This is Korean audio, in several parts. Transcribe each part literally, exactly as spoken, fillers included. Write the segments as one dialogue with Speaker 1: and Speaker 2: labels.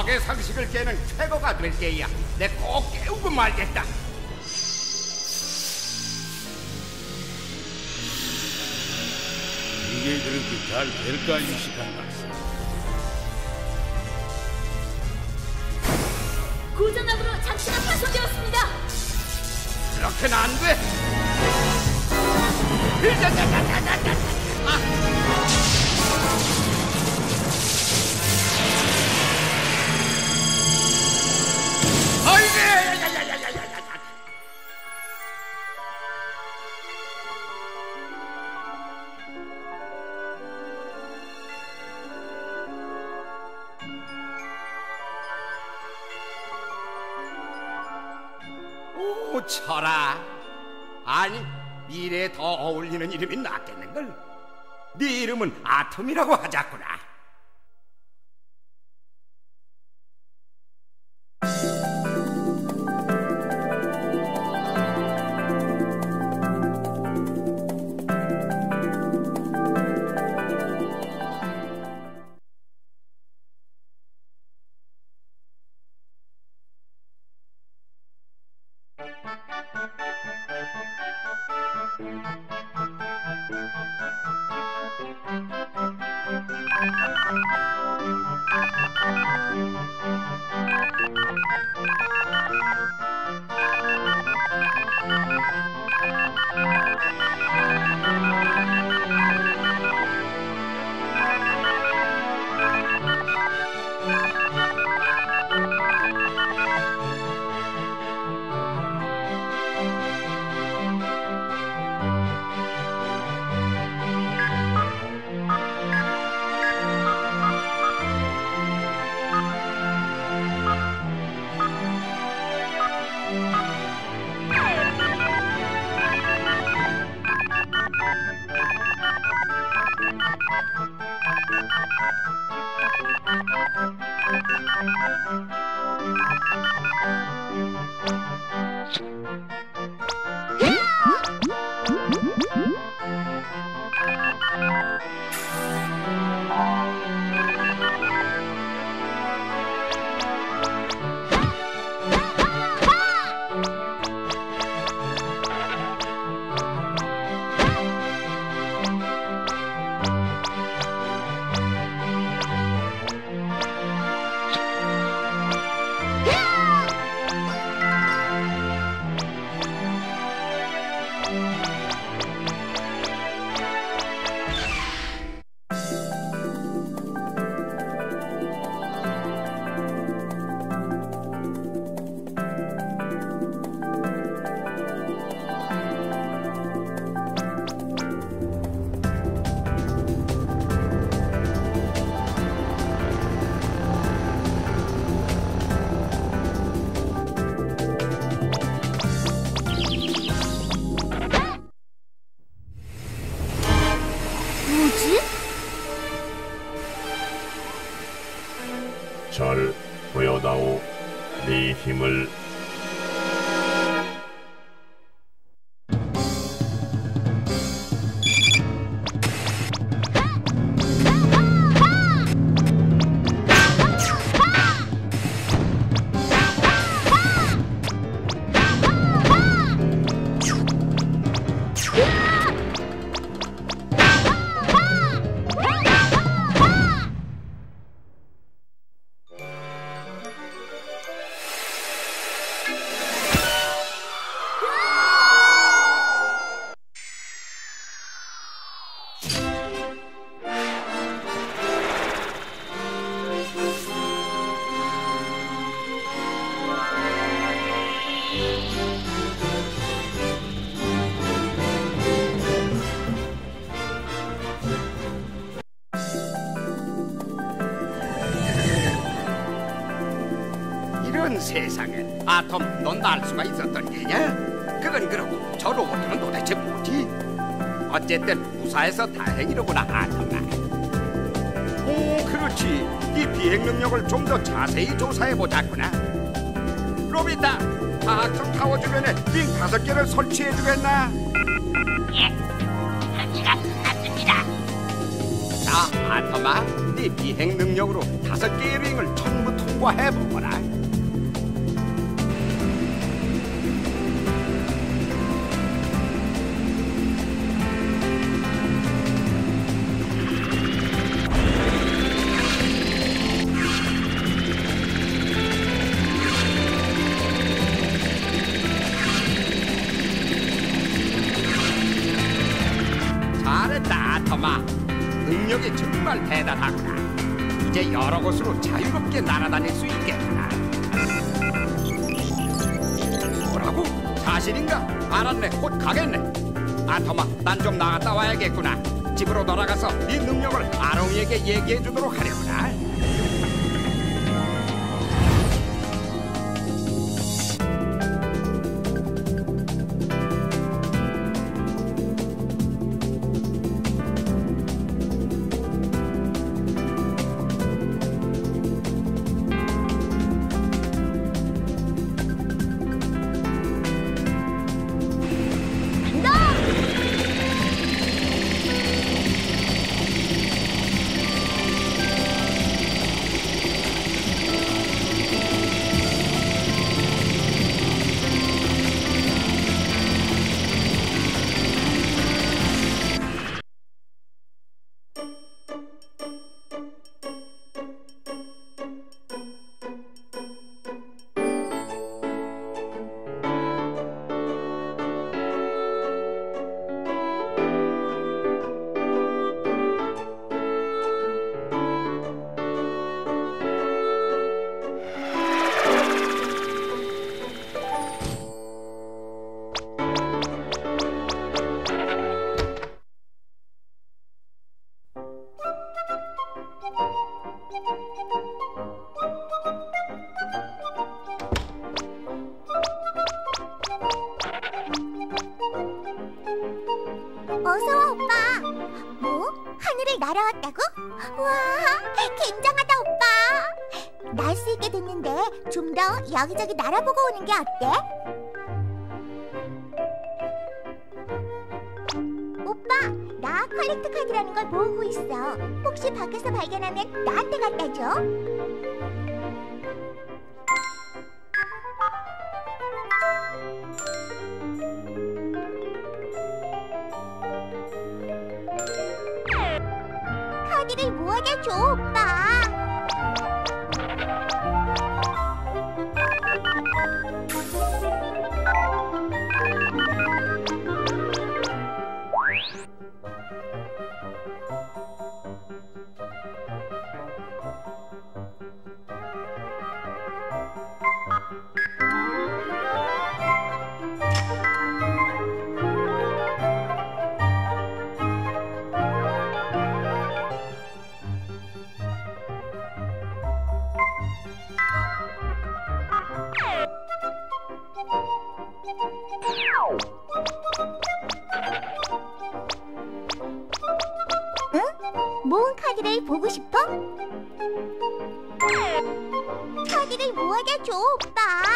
Speaker 1: 과학의 상식을 깨는 최고가 될 때야. 내 꼭 깨우고 말겠다.
Speaker 2: 이게 그렇게 잘 될까 이 시간 말씀.
Speaker 3: 고장압으로 장치가 파손되었습니다.
Speaker 1: 그렇게는 안 돼. 오, 철아. 아니, 미래에 더 어울리는 이름이 낫겠는걸. 네 이름은 아톰이라고 하자꾸나.
Speaker 4: 절 보여다오 네 힘을.
Speaker 1: 이런 세상에 아톰, 넌 날 수가 있었던 게냐? 그건 그러고 저 로봇은 도대체 뭐지? 어쨌든 무사해서 다행이로구나, 아톰아. 오, 그렇지. 네 비행 능력을 좀 더 자세히 조사해보자꾸나. 로비타, 과학적 타워 주변에 링 다섯 개를 설치해주겠나?
Speaker 5: 예, 설치가 끝났습니다.
Speaker 1: 자, 아톰아, 네 비행 능력으로 다섯 개의 링을 전부 통과 확보해보거라. 잘했다, 아토마. 능력이 정말 대단하구나. 이제 여러 곳으로 자유롭게 날아다닐 수 있겠구나. 뭐라고? 사실인가? 알았네. 곧 가겠네. 아토마, 난 좀 나갔다 와야겠구나. 집으로 돌아가서 네 능력을 아롱이에게 얘기해 주도록 하려구나.
Speaker 6: 어서와 오빠. 뭐? 하늘을 날아왔다고? 와, 굉장하다 오빠. 날 수 있게 됐는데 좀 더 여기저기 날아보고 오는 게 어때? 오빠, 나 컬렉트 카드라는 걸 모으고 있어. 혹시 밖에서 발견하면 나한테 갖다 줘. 카드를 모아다 줘, 오빠. 응? 모은 카드를 보고 싶어? 카드를 모아다 줘, 오빠.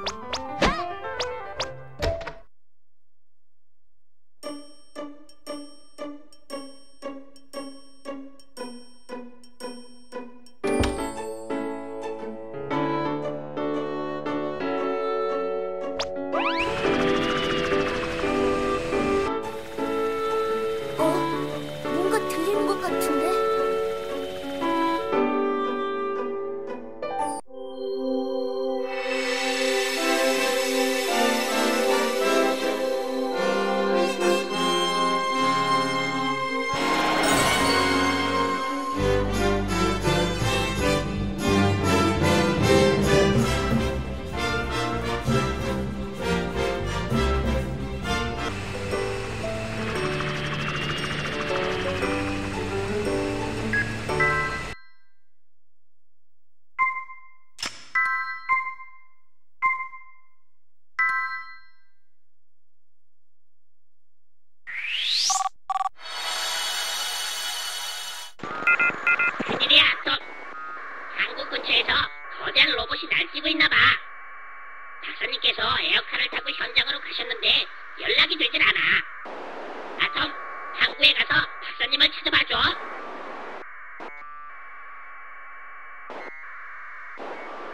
Speaker 5: 거대한 로봇이 날뛰고 있나 봐. 박사님께서 에어카를 타고 현장으로 가셨는데 연락이 되질 않아. 아톰, 항구에 가서 박사님을 찾아봐줘.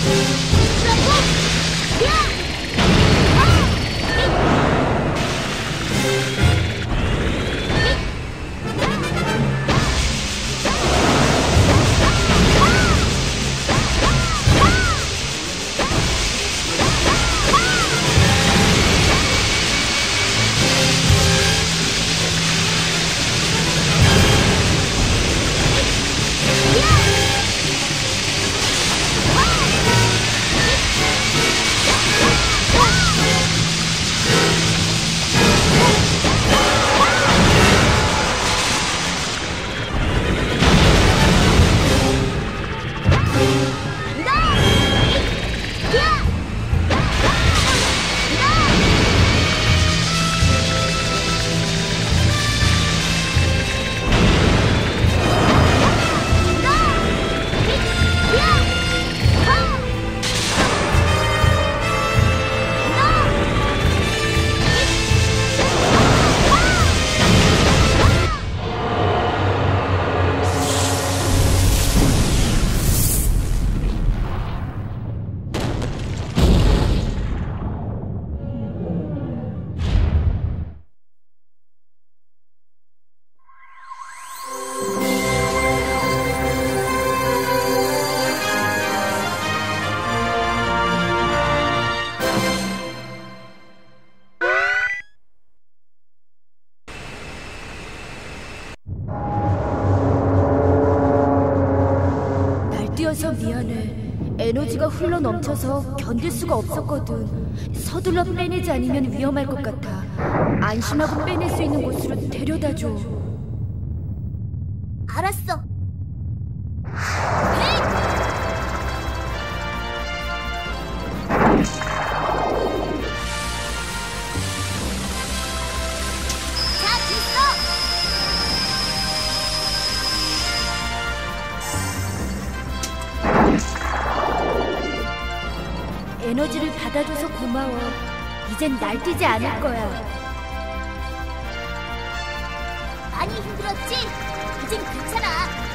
Speaker 3: 뛰어서 미안해. 에너지가 흘러 넘쳐서 견딜 수가 없었거든. 서둘러 빼내지 않으면 위험할 것 같아. 안심하고 빼낼 수 있는 곳으로 데려다줘.
Speaker 6: 알았어.
Speaker 3: 에너지를 받아줘서 고마워. 이젠 날뛰지 않을 거야.
Speaker 6: 많이 힘들었지? 이젠 괜찮아.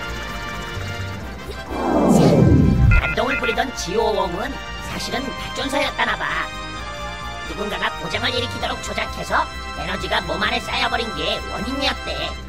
Speaker 5: 반동을 부리던 지오옹은 사실은 발전소였다나봐. 누군가가 고장을 일으키도록 조작해서 에너지가 몸 안에 쌓여버린 게 원인이었대.